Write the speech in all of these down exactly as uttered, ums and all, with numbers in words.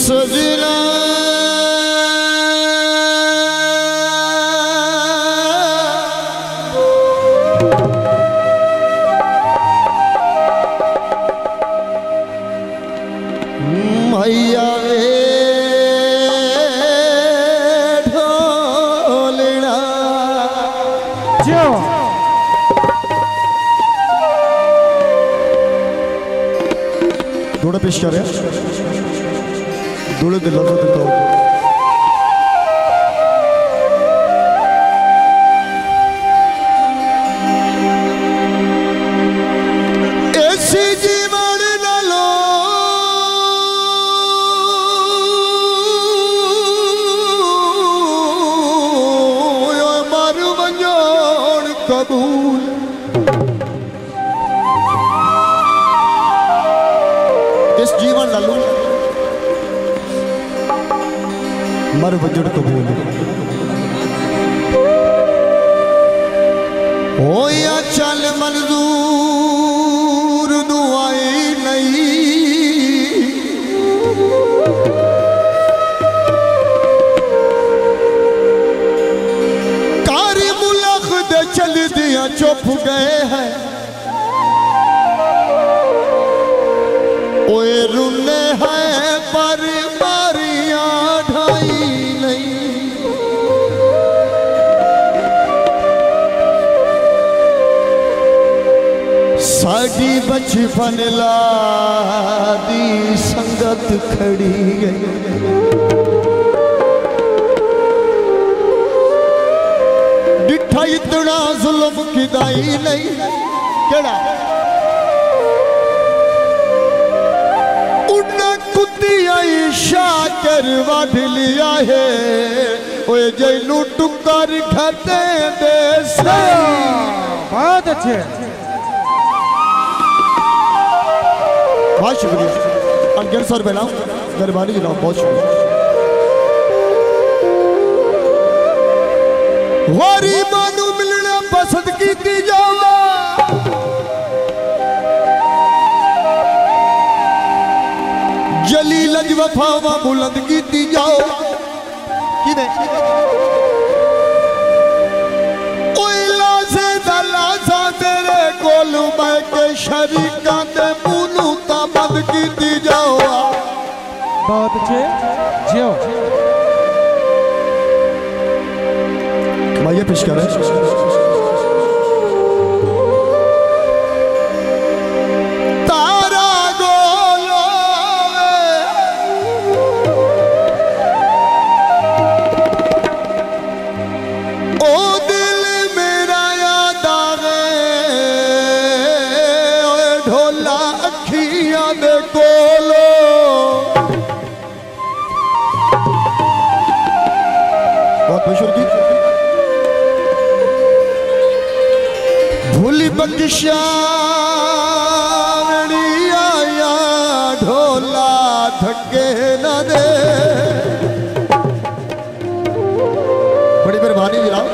सजना मैया वे ढोलना जो थोड़ा पेश कर रहे हैं थोड़े दिल लफ्ज़ देता हूँ ऐसी जीवन न लो मर वंजोड़ कबूल इस जीवन न लो मर वजड़ कबूल हो या चल मंजूर दुआई नहीं कारी मुलख दे चल दिया चुप गए हैं ओए रुने हैं पर मारियां ढाई नहीं साड़ी बचपन लादी संगत खड़ी गई डिठा इतना जुल्म किदाई नहीं केड़ा शाकर वाढ़ लिया है ओए जैनू टुकर घटे दे से बहुत अच्छे बहुत शुक्रिया अनगिन सर बनाओ मेहरबानी जनाब बहुत शुक्रिया वारी मानू मिलना पसंद की जावा जली लज वफावा बुलंद की जाओ कि लाजे दलाजा तेरे कोल मैं के शरीका दे मुनू ता बंद की जाओ बहुत अच्छे जियो भाई पेश कर भूली बख्शावनी आया ढोला थके न दे बड़ी मेहरबानी जनाब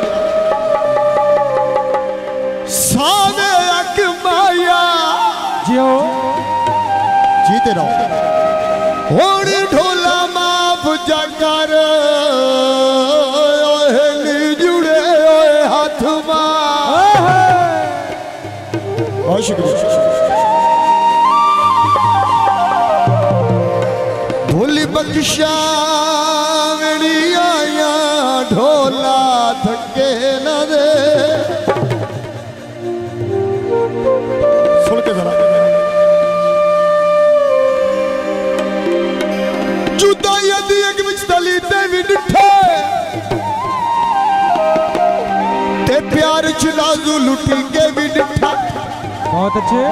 साने अक माया जियो जीते रहो होड़ी ढोला माफ जाकर बहुत शुक्रिया भूली बख्शावनी आया ढोला थके न दे सुन के जरा जुदा यदि एक विच तली ते भी डिठे ते प्यार च नाजू लुटी के भी डिठा बहुत अच्छे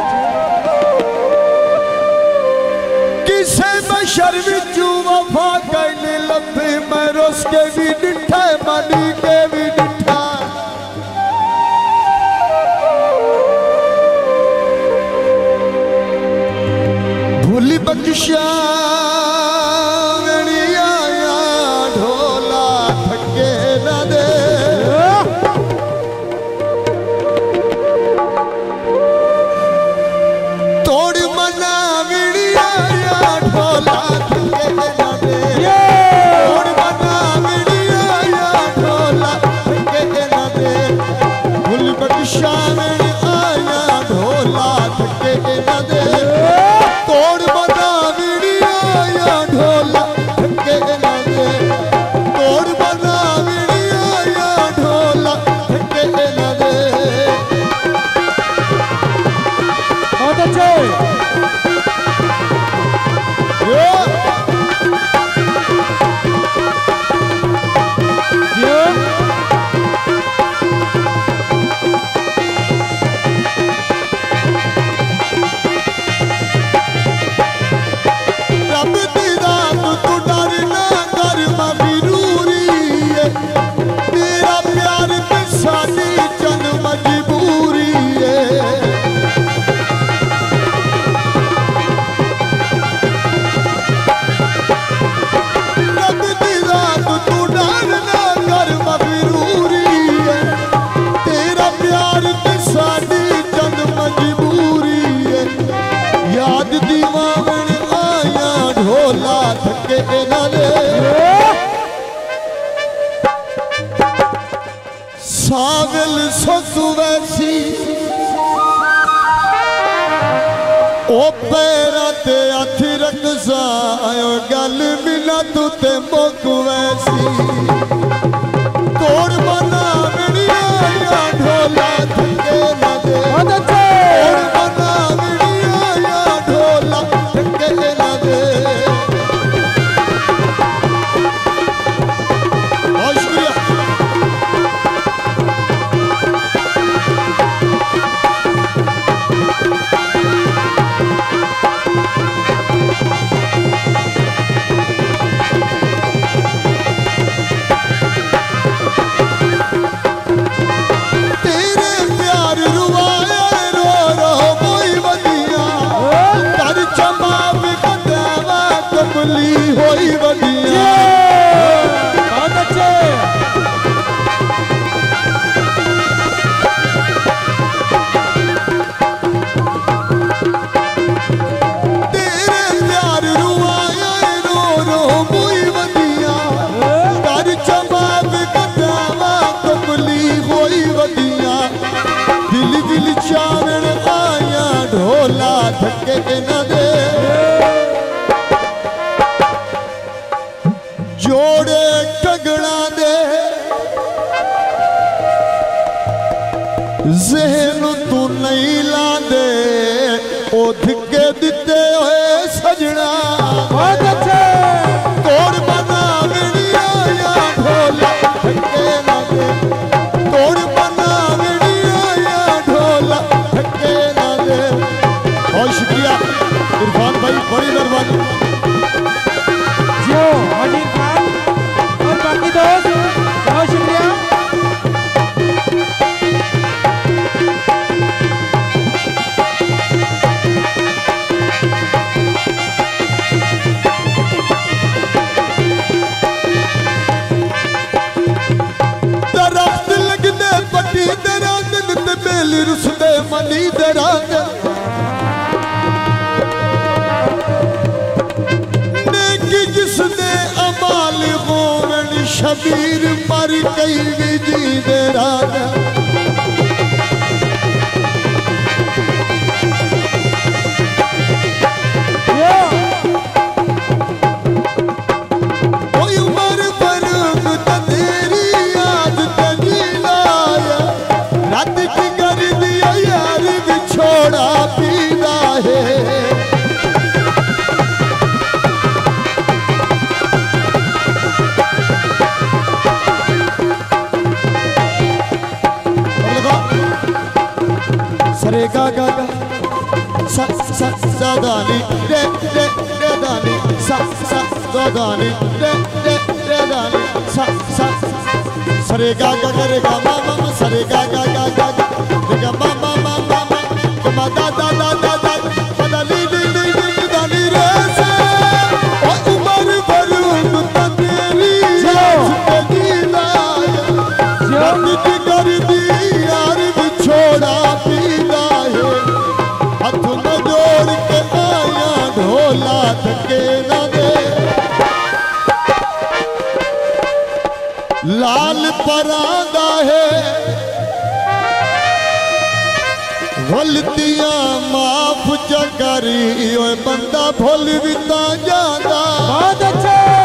किसे बशर विचू वफा करने लफे मैं रोस के भी डिठा मनी के भी डिठा भूली बख्शावनी आया ढोला थके न दे तोड़ मना विड़िया ढोला थके न दे रंग दीवान आया ढोला थके नाले सावल ससु वैसी ओ पैरा ते हथ रख सायो गल मिला तू ते मुक वैसी तोड़ बना मिलिया या ढोला थके ना दे तोड़ बना मिलिया या ढोला थके ना दे। बहुत शुक्रिया। होई बदिया बहुत अच्छे तेरे प्यार रुआया रो रो मुई बदिया कर चमाब कदावा कमली होई बदिया दिल दिल चावण आया ढोला थके न दे जोड़े टगड़ा दे जहन तू नहीं ला दे ओ धिके दिते हुए सजना बहुत अच्छे तोड़ बना मिलिया या ढोला थके ना दे तोड़ बना मिलिया या ढोला थके ना दे। बहुत शुक्रिया इरफान भाई बड़ी मेहरबानी। जो वजीर खान और बाकी दोस्त बहुत शुक्रिया। दरख्त लगदे पट्टी दरा दिन ते बेल रुसदे मनी दरा नेकी जिसने अमाल होवन शबीर पर कई भी जी दे राजा कोई उम्र बरूद तेरी याद तजी लाया रात की कर दिया यार बिछोड़ा पीदा है सरे गा गा गा सा सा सा दानी रे रे रे दानी सा सा सा दानी रे रे रे दानी सा सा सरे गा गा गा रे गा मा मा मा सरे गा गा गा गा गा रे गा मा मा मा मा मा मा दा दा दा दा दा दा ली ली ली ली दानी रे से ओ उमर बरूद तेरी जिंदगी लाया रब की कर दी यार बिछोड़ा पीदा है हाथ न जोड़ के आया ढोला थके न दे लाल परांदा है गलतियां माफ च करी ओए बंदा भुल भी ता जांदा बहुत अच्छा